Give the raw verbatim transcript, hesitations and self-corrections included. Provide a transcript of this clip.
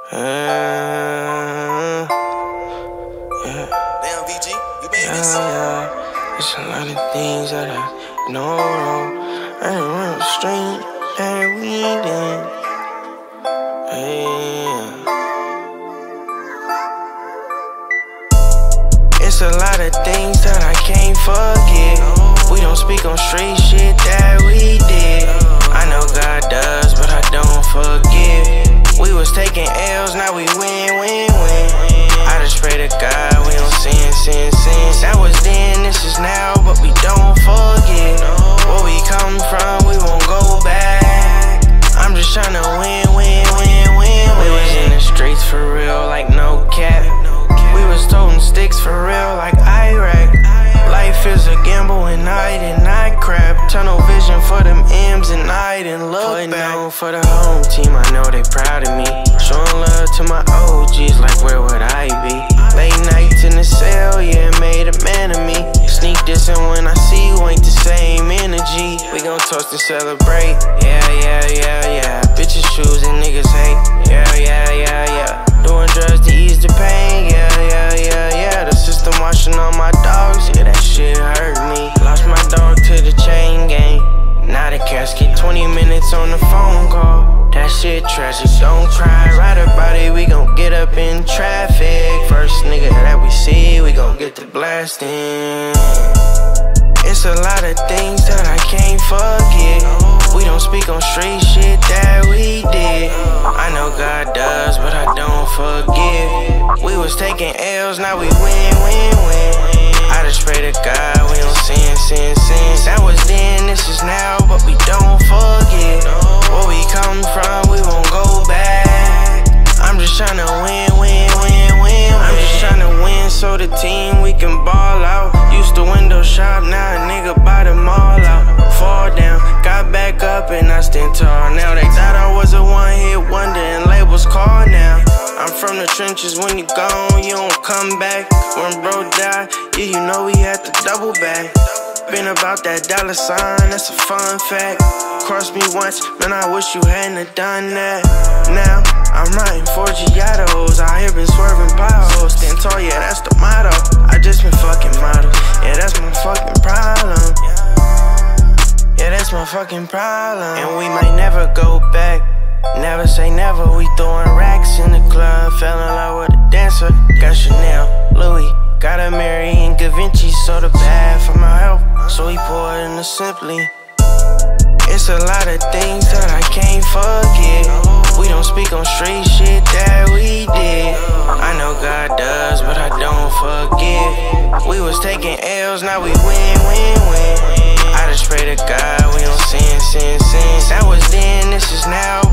Uh, yeah. Damn, V G, you made Yeah, this? yeah. There's a lot of things that I know. I ain't run the street that we did. Yeah. It's a lot of things that I can't forget. We don't speak on street shit that we did. I know God does, but I don't forgive. We was taking L's, now we win, win, win. I just pray to God we don't sin, sin, sin. That was then, this is now, but we don't forget. Where we come from, we won't go back. I'm just tryna win, win, win, win. We was in the streets for real, like no cap. We was toting sticks for real, like Iraq. Life is a gamble and I did not crap. Tunnel vision for them M's and I didn't look Putting back. On for the home team, I know they proud of me. Showing love to my O Gs, like where would I be? Late nights in the cell, yeah, made a man of me. Sneak dissing when I see you ain't the same energy. We gon' toast and celebrate, yeah, yeah, yeah, yeah. Bitches choosing, niggas hate, yeah, yeah, yeah, yeah. Doing drugs to ease the pain, yeah, yeah, yeah, yeah. The system washing all my dogs, yeah, that shit hurt me. Lost my dog to the chain gang. Now the casket, twenty minutes on the phone call. That shit tragic, don't cry, right about it, we gon' get up in traffic. First nigga that we see, we gon' get the blasting. It's a lot of things that I can't forget. We don't speak on street shit that we did. I know God does, but I don't forgive. We was taking L's, now we win, win, win. I just pray to God we don't sin, sin, sin. That was then, this is now, but we don't forget. Where we come from, we won't go back. I'm just tryna win, win, win, win. I'm just tryna win so the team we can ball out. Used to window shop, now a nigga buy them all out. Fall down, got back up and I stand tall. Now they thought I was a one-hit wonder and labels call now. I'm from the trenches, when you gone, you don't come back. When bro died, yeah, you know we had to double back. Been about that dollar sign, that's a fun fact. Crossed me once, man, I wish you hadn't have done that. Now, I'm riding four Giottos, out here been swerving potholes. Stand tall, yeah, that's the motto. I just been fucking models, yeah, that's my fucking problem. Yeah, that's my fucking problem. And we might never go back. Never say never, we throwing racks in the club. Fell in love with a dancer, got Chanel, Louis. Got a Mary and Givenchy, so the bad for my health, so he poured in the Simply. It's a lot of things that I can't forget. We don't speak on street shit that we did. I know God does, but I don't forgive. We was taking L's, now we win, win, win. I just pray to God we don't sin, sin, sin. That was then, this is now.